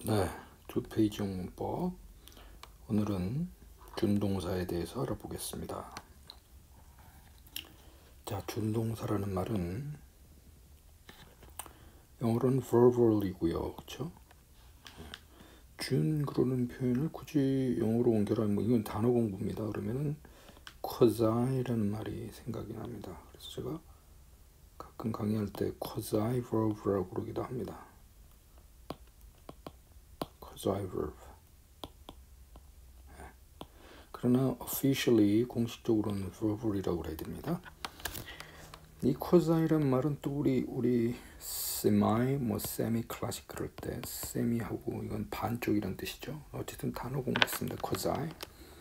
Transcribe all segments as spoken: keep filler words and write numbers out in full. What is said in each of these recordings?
네, 두 페이지 문법. 오늘은 준동사에 대해서 알아보겠습니다. 자, 준동사라는 말은 영어로는 verbal이고요, 그렇죠? 준 그러는 표현을 굳이 영어로 옮겨라면 뭐 이건 단어 공부입니다. 그러면은 quasi라는 말이 생각이 납니다. 그래서 제가 가끔 강의할 때 quasi verb라고 그러기도 합니다. quasi verb. 그러나 officially 공식적으로는 verbal이라고 해야 됩니다. 이 quasi라는 말은 또 우리 우리 semi 뭐 semi 클래식 그럴 때 semi하고 이건 반쪽이란 뜻이죠. 어쨌든 단어 공부했습니다. quasi.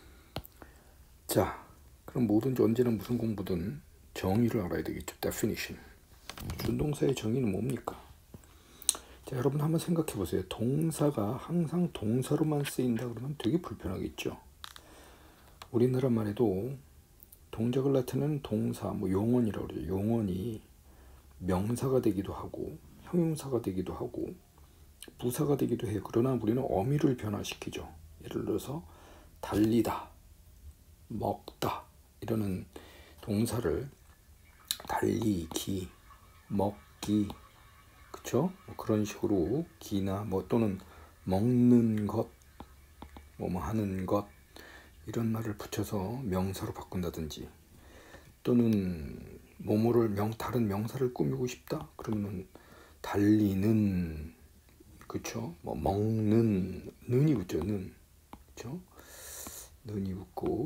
자, 그럼 뭐든지 언제나 무슨 공부든 정의를 알아야 되겠죠. definition. 준동사의 정의는 뭡니까? 자, 여러분 한번 생각해 보세요. 동사가 항상 동사로만 쓰인다 그러면 되게 불편하겠죠. 우리나라 말에도 동작을 나타내는 동사, 뭐 용언이라고 그러죠. 용언이 명사가 되기도 하고 형용사가 되기도 하고 부사가 되기도 해요. 그러나 우리는 어미를 변화시키죠. 예를 들어서 달리다, 먹다 이러는 동사를 달리기, 먹기, 그쵸? 뭐 그런 식으로 기나 뭐 또는 먹는 것, 뭐 뭐 하는 것 이런 말을 붙여서 명사로 바꾼다든지 또는 뭐뭐를 명 다른 명사를 꾸미고 싶다 그러면 달리는, 그쵸? 뭐 먹는 는이 붙죠. 는, 그쵸? 는이 붙고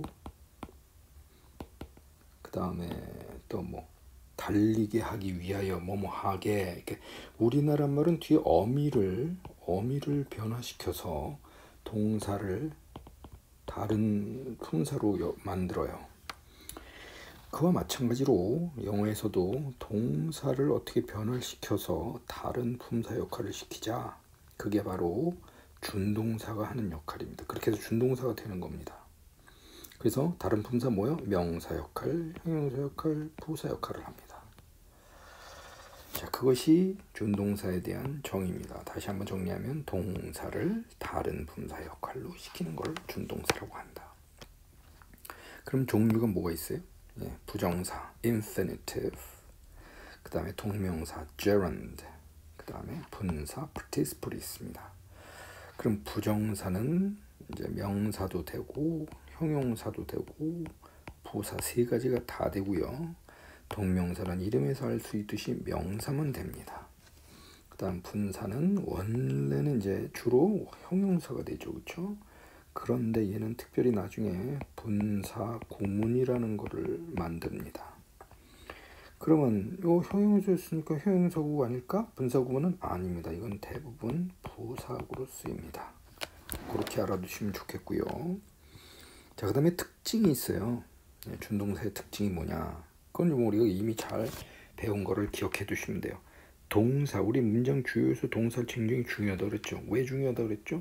그 다음에 또 뭐 달리게 하기 위하여 뭐뭐 하게. 이렇게 우리나라 말은 뒤에 어미를 어미를 변화시켜서 동사를 다른 품사로 만들어요. 그와 마찬가지로 영어에서도 동사를 어떻게 변화시켜서 다른 품사 역할을 시키자. 그게 바로 준동사가 하는 역할입니다. 그렇게 해서 준동사가 되는 겁니다. 그래서 다른 품사 뭐요? 명사 역할, 형용사 역할, 부사 역할을 합니다. 자, 그것이 준동사에 대한 정의입니다. 다시 한번 정리하면 동사를 다른 품사 역할로 시키는 걸 준동사라고 한다. 그럼 종류가 뭐가 있어요? 예, 부정사, infinitive, 그 다음에 동명사, gerund, 그 다음에 분사, participle이 있습니다. 그럼 부정사는 이제 명사도 되고 형용사도 되고 부사 세 가지가 다 되고요. 동명사는 이름에서 알 수 있듯이 명사만 됩니다. 그 다음 분사는 원래는 이제 주로 형용사가 되죠, 그렇죠? 그런데 얘는 특별히 나중에 분사 구문이라는 거를 만듭니다. 그러면 이 형용사였으니까 형용사구 아닐까? 분사구문은 아닙니다. 이건 대부분 부사구로 쓰입니다. 그렇게 알아두시면 좋겠고요. 자, 그 다음에 특징이 있어요. 준동사의 특징이 뭐냐? 그건 우리가 이미 잘 배운 거를 기억해 두시면 돼요. 동사, 우리 문장 주요에서 동사 굉장히 중요하다고 그랬죠. 왜 중요하다고 그랬죠?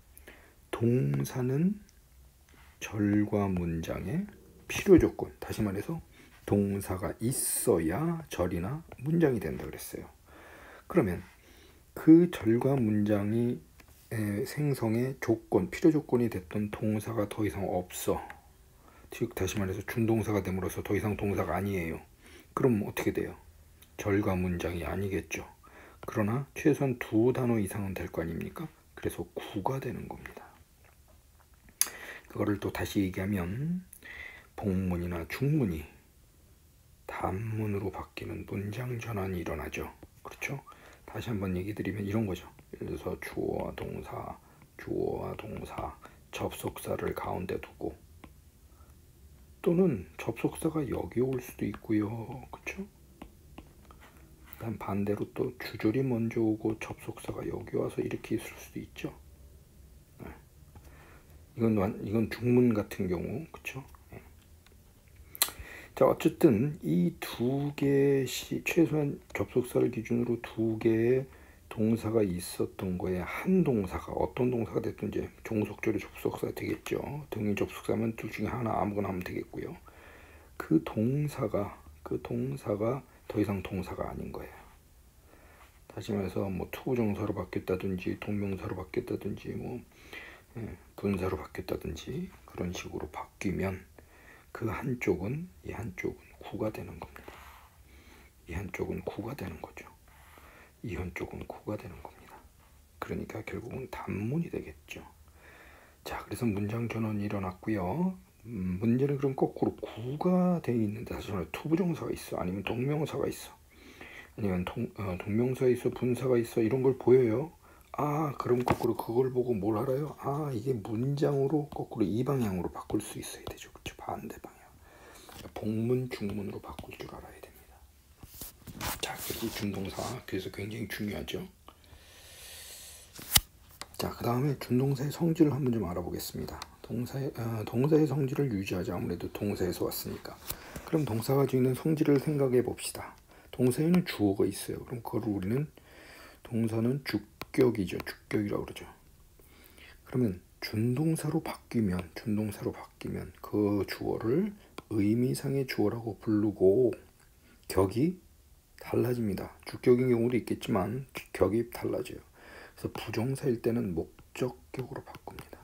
동사는 절과 문장의 필요 조건. 다시 말해서 동사가 있어야 절이나 문장이 된다 그랬어요. 그러면 그 절과 문장이 생성의 조건, 필요 조건이 됐던 동사가 더 이상 없어. 즉 다시 말해서 준동사가 됨으로써 더 이상 동사가 아니에요. 그럼 어떻게 돼요? 절과 문장이 아니겠죠. 그러나 최소한 두 단어 이상은 될 거 아닙니까? 그래서 구가 되는 겁니다. 그거를 또 다시 얘기하면 복문이나 중문이 단문으로 바뀌는 문장 전환이 일어나죠. 그렇죠? 다시 한번 얘기 드리면 이런 거죠. 예를 들어서 주어와 동사, 주어와 동사, 접속사를 가운데 두고 또는 접속사가 여기 올 수도 있고요. 그렇죠? 그다음 반대로 또 주절이 먼저 오고 접속사가 여기 와서 이렇게 있을 수도 있죠. 네. 이건 이건 중문 같은 경우, 그렇죠? 네. 자, 어쨌든 이 두 개의 최소한 접속사를 기준으로 두 개의 동사가 있었던 거에 한 동사가 어떤 동사가 됐든 이제 종속절의 접속사가 되겠죠. 등위 접속사면 둘 중에 하나 아무거나 하면 되겠고요. 그 동사가 그 동사가 더 이상 동사가 아닌 거예요. 다시 말해서 뭐 투부정사로 바뀌었다든지 동명사로 바뀌었다든지 뭐 예, 분사로 바뀌었다든지 그런 식으로 바뀌면 그 한쪽은 이 한쪽은 구가 되는 겁니다. 이 한쪽은 구가 되는 거죠. 이 한쪽은 구가 되는 겁니다. 그러니까 결국은 단문이 되겠죠. 자, 그래서 문장 전환이 일어났고요. 음, 문제는 그럼 거꾸로 구가 되어 있는데 다시 말해 투부정사가 있어, 아니면 동명사가 있어, 아니면 동, 어, 동명사가 있어, 분사가 있어, 이런 걸 보여요. 아, 그럼 거꾸로 그걸 보고 뭘 알아요? 아, 이게 문장으로 거꾸로 이 방향으로 바꿀 수 있어야 되죠. 그렇죠? 반대 방향. 복문, 중문으로 바꿀 줄 알아야 됩니다. 자, 그래서 준동사, 그래서 굉장히 중요하죠. 자, 그 다음에 준동사의 성질을 한번 좀 알아보겠습니다. 동사의, 어, 동사의 성질을 유지하자. 아무래도 동사에서 왔으니까. 그럼 동사가 가지고 있는 성질을 생각해 봅시다. 동사에는 주어가 있어요. 그럼 그걸 우리는 동사는 주격이죠. 주격이라고 그러죠. 그러면 준동사로 바뀌면 준동사로 바뀌면 그 주어를 의미상의 주어라고 부르고 격이 달라집니다. 주격인 경우도 있겠지만 격이 달라져요. 그래서 부정사일 때는 목적격으로 바꿉니다.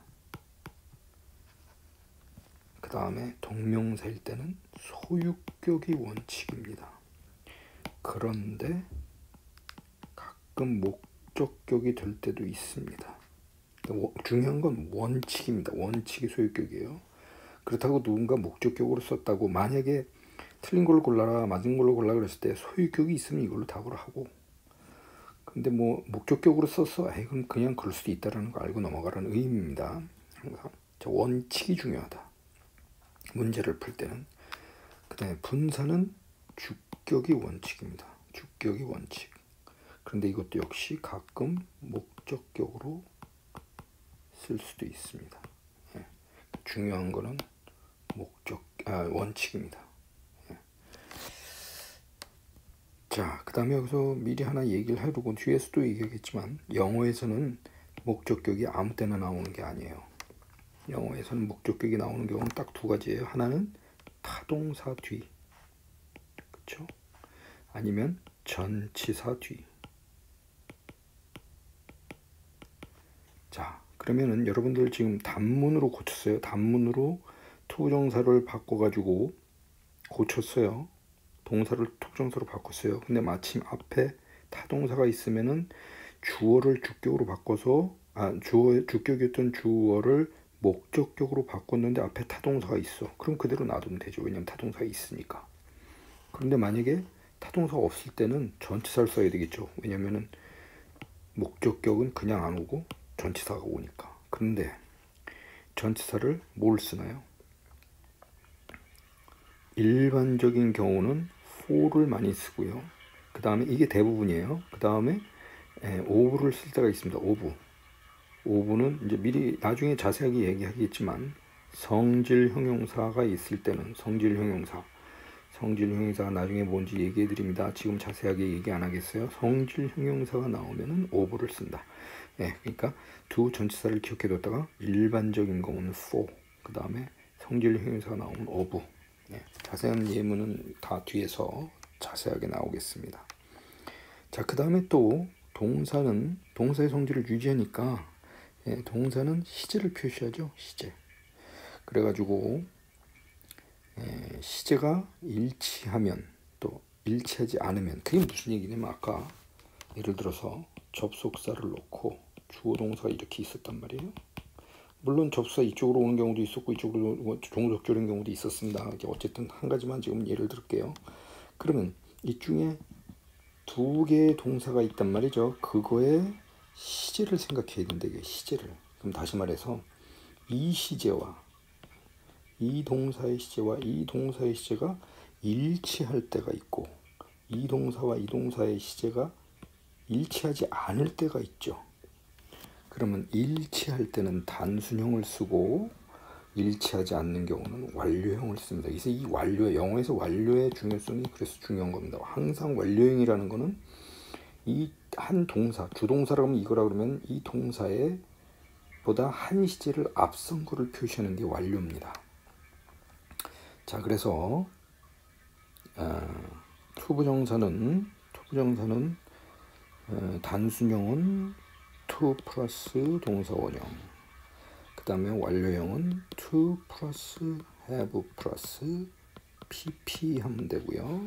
그 다음에 동명사일 때는 소유격이 원칙입니다. 그런데 가끔 목적격이 될 때도 있습니다. 중요한 건 원칙입니다. 원칙이 소유격이에요. 그렇다고 누군가 목적격으로 썼다고 만약에 틀린 걸로 골라라, 맞은 걸로 골라라 그랬을 때 소유격이 있으면 이걸로 답을 하고, 근데 뭐 목적격으로 썼어, 에이, 그럼 그냥 그럴 수도 있다라는 거 알고 넘어가라는 의미입니다. 항상 원칙이 중요하다. 문제를 풀 때는. 그 다음에 분사는 주격이 원칙입니다. 주격이 원칙. 그런데 이것도 역시 가끔 목적격으로 쓸 수도 있습니다. 예. 중요한 거는 목적, 아, 원칙입니다. 예. 자, 그 다음에 여기서 미리 하나 얘기를 해두고 뒤에서도 얘기하겠지만 영어에서는 목적격이 아무 때나 나오는 게 아니에요. 영어에서는 목적격이 나오는 경우는 딱 두 가지예요. 하나는 타동사 뒤, 그렇죠? 아니면 전치사 뒤. 자, 그러면은 여러분들 지금 단문으로 고쳤어요. 단문으로 투부정사를 바꿔가지고 고쳤어요. 동사를 투부정사로 바꿨어요. 근데 마침 앞에 타동사가 있으면은 주어를 주격으로 바꿔서, 아, 주어, 주격이었던 주어를 목적격으로 바꿨는데 앞에 타동사가 있어. 그럼 그대로 놔두면 되죠. 왜냐면 타동사가 있으니까. 그런데 만약에 타동사가 없을 때는 전치사를 써야 되겠죠. 왜냐면은 목적격은 그냥 안 오고 전치사가 오니까. 그런데 전치사를 뭘 쓰나요? 일반적인 경우는 for를 많이 쓰고요. 그 다음에 이게 대부분이에요. 그 다음에 of를 쓸 때가 있습니다. of. of는 이제 미리 나중에 자세하게 얘기하겠지만 성질 형용사가 있을 때는 성질 형용사, 성질 형용사가 나중에 뭔지 얘기해 드립니다. 지금 자세하게 얘기 안 하겠어요. 성질 형용사가 나오면은 of를 쓴다. 예, 그러니까 두 전치사를 기억해 뒀다가 일반적인 경우는 for, 그 다음에 성질 형용사가 나오면 of. 예, 자세한 예문은 다 뒤에서 자세하게 나오겠습니다. 자, 그 다음에 또 동사는 동사의 성질을 유지하니까 예, 동사는 시제를 표시하죠. 시제. 그래가지고 예, 시제가 일치하면 또 일치하지 않으면, 그게 무슨 얘기냐면 아까 예를 들어서 접속사를 놓고 주어 동사가 이렇게 있었단 말이에요. 물론 접속사 이쪽으로 오는 경우도 있었고 이쪽으로 종속조인 경우도 있었습니다. 어쨌든 한 가지만 지금 예를 들게요. 그러면 이 중에 두 개의 동사가 있단 말이죠. 그거의 시제를 생각해야 된다. 이게 시제를. 그럼 다시 말해서 이 시제와 이 동사의 시제와 이 동사의 시제가 일치할 때가 있고 이 동사와 이 동사의 시제가 일치하지 않을 때가 있죠. 그러면 일치할 때는 단순형을 쓰고 일치하지 않는 경우는 완료형을 씁니다. 그래서 이 완료, 영어에서 완료의 중요성이 그래서 중요한 겁니다. 항상 완료형이라는 거는 이 한 동사, 주동사라고 하면 이거라 그러면 이 동사에 보다 한 시제를 앞선 거를 표시하는 게 완료입니다. 자, 그래서 어, 투부정사는 투부정사는 어, 단순형은 to 플러스 동사 원형, 그 다음에 완료형은 to 플러스 have 플러스 pp 하면 되고요.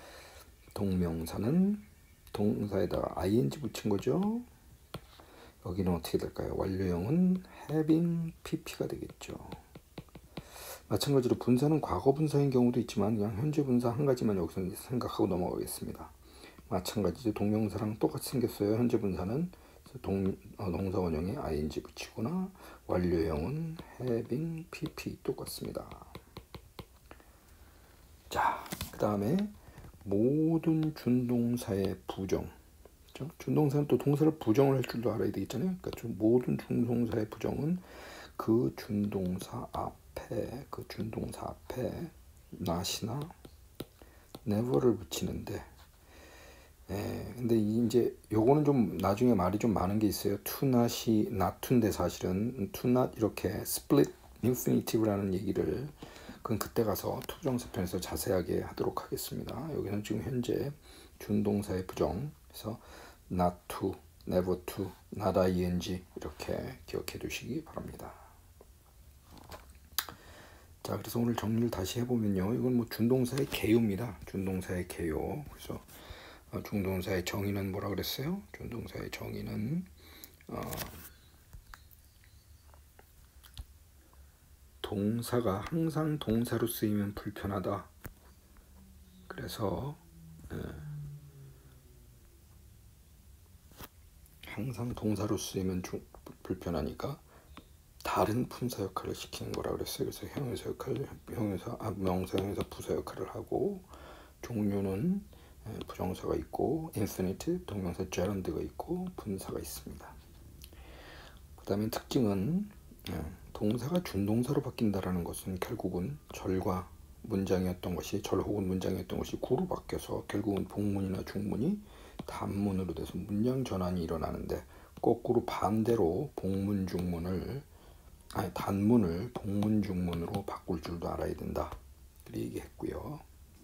동명사는 동사에다가 ing 붙인 거죠. 여기는 어떻게 될까요? 완료형은 having pp가 되겠죠. 마찬가지로 분사는 과거 분사인 경우도 있지만 그냥 현재 분사 한 가지만 여기서 생각하고 넘어가겠습니다. 마찬가지로 동명사랑 똑같이 생겼어요. 현재 분사는 동, 어, 동사 원형에 ing 붙이거나 완료형은 having pp 똑같습니다. 자, 그 다음에 모든 준동사의 부정. 그렇죠? 준동사는 또 동사를 부정을 할 줄도 알아야 되겠잖아요. 그러니까 좀 모든 준동사의 부정은 그 준동사 앞에 그 준동사 앞에 not이나 never를 붙이는데, 예, 근데 이제 요거는 좀 나중에 말이 좀 많은 게 있어요. to not이 not to인데 사실은 to not 이렇게 split infinitive라는 얘기를 그건 그때 가서 투부정사 편에서 자세하게 하도록 하겠습니다. 여기는 지금 현재 준동사의 부정, 그래서 not to, never to, not ing 이렇게 기억해 두시기 바랍니다. 자, 그래서 오늘 정리를 다시 해보면요, 이건 뭐 준동사의 개요입니다. 준동사의 개요. 그래서 어, 준동사의 정의는 뭐라 그랬어요? 준동사의 정의는 어, 동사가 항상 동사로 쓰이면 불편하다. 그래서 예, 항상 동사로 쓰이면 주, 불편하니까 다른 품사 역할을 시키는 거라 그랬어요. 그래서 형용사 역할, 형용사, 아, 명사, 형용사, 부사 역할을 하고, 종류는 예, 부정사가 있고, infinite, 동명사 gerund가 있고, 분사가 있습니다. 그 다음에 특징은 예, 동사가 준동사로 바뀐다라는 것은 결국은 절과 문장이었던 것이 절 혹은 문장이었던 것이 구로 바뀌어서 결국은 복문이나 중문이 단문으로 돼서 문장 전환이 일어나는데, 거꾸로 반대로 복문 중문을 아니 단문을 복문 중문으로 바꿀 줄도 알아야 된다. 그렇게 얘기했고요.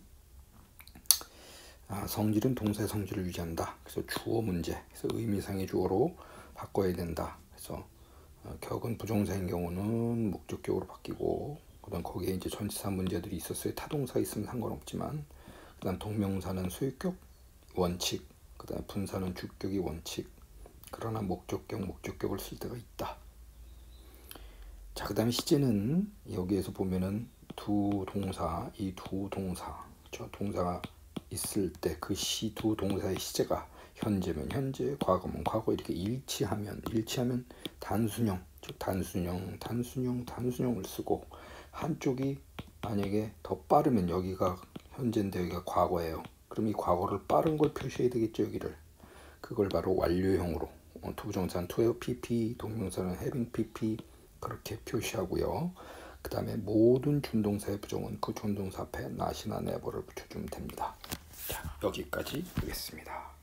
아, 성질은 동사의 성질을 유지한다. 그래서 주어 문제, 그래서 의미상의 주어로 바꿔야 된다. 그래서 어, 격은 부정사인 경우는 목적격으로 바뀌고, 그다음 거기에 이제 전치사 문제들이 있었어요. 타동사 있으면 상관없지만, 그다음 동명사는 소유격 원칙, 그다음 분사는 주격이 원칙. 그러나 목적격 목적격을 쓸 때가 있다. 자, 그다음에 시제는 여기에서 보면은 두 동사, 이 두 동사, 저 동사가 있을 때 그 시 두 동사의 시제가 현재면 현재, 과거면 과거 이렇게 일치하면 일치하면 단순형, 즉 단순형, 단순형, 단순형을 쓰고, 한쪽이 만약에 더 빠르면 여기가 현재인데 여기가 과거예요. 그럼 이 과거를 빠른 걸 표시해야 되겠죠, 여기를. 그걸 바로 완료형으로 어, 투부정사는 to have pp, 동명사는 having pp 그렇게 표시하고요. 그 다음에 모든 준동사의 부정은 그 준동사 앞에 not이나 never를 붙여주면 됩니다. 자, 여기까지 하겠습니다.